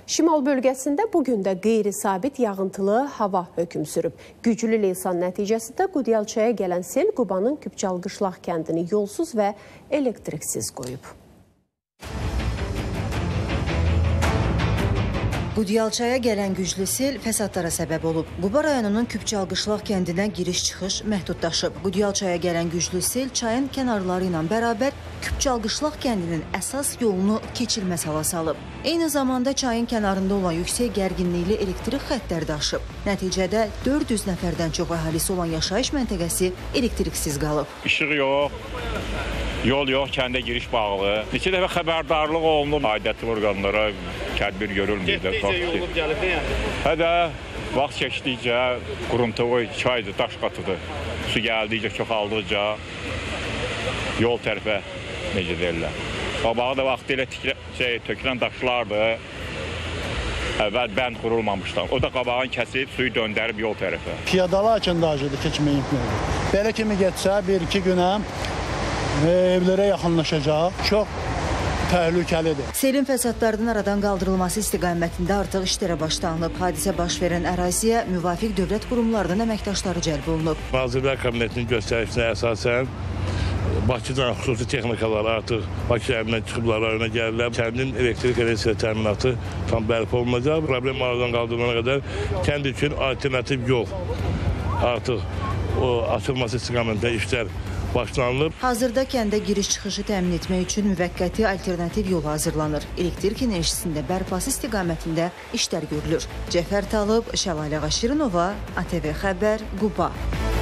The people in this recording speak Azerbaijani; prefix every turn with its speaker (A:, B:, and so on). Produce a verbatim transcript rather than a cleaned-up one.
A: Şimal bölgəsində bugün də qeyri-sabit yağıntılı hava hökm sürüb. Güclü leysan nəticəsində Qudyalçaya gələn sel Qubanın Küpçalqışlaq kəndini yolsuz və elektriksiz qoyub.
B: Qudyalçaya gələn güclü sel fəsadlara səbəb olub. Quba rayonunun Küpçalqışlaq kəndinə giriş-çıxış məhdudlaşıb. Qudyalçaya gələn güclü sel çayın kənarları ilə bərabər Küpçalqışlaq kəndinin əsas yolunu keçilməz hala salıb. Eyni zamanda çayın kənarında olan yüksək gərginlikli elektrik xəttləri də aşıb. Nəticədə dörd yüz nəfərdən çox əhalisi olan yaşayış məntəqəsi elektriksiz qalıb.
C: İşıq yox, yol yox, kəndə giriş bağlı. Neçə dəfə xəbərdarlıq olunub aidiyyatı orqanlara, tədbir görülməyir.
D: Getdikcə yolub gəlib, yəni.
C: Hədə vaxt keçdikcə quruntu, çaydır, daş qatıdır. Su gəldikcə, çoxaldıqca yol tərəfə, necə deyirlər. Qabağı da vaxtı ilə şey, tökülən daşlardı. Əvvəl bənd qurulmamışlar. O da qabağını kəsib, suyu döndərib yol tərəfə.
E: Piyadalar üçün dacıdır, keçmək imkanıdır. Belə kimi getsə, bir iki günə evlərə yaxınlaşacaq. Çox təhlükəlidir.
B: Selin fəsadlarının aradan qaldırılması istiqamətində artıq işlərə başlanılıb. Hadisə baş verən əraziyə müvafiq dövlət qurumlarının əməkdaşları cəlb olunub.
F: Nazirlər Kabinetinin göstərişinə əsasən Bakıdan xüsusi texnikalar artıq Bakı şəhərindən çıxıblar, rayona gəlirlər. Kəndin elektrik enerjisi təminatı tam bərpa olunacaq. Problem aradan qaldırılana qədər kənd üçün alternativ yol artıq o açılması istiqamətində işlər başlanılıb.
B: Hazırda kəndə giriş-çıxışı təmin etmək üçün müvəqqəti alternativ yol hazırlanır. Elektrik enerjisində bərpası istiqamətində işlər görülür. Cəfər Talıb, Şəlalə Qaşirinova, A T V Xəbər, Quba.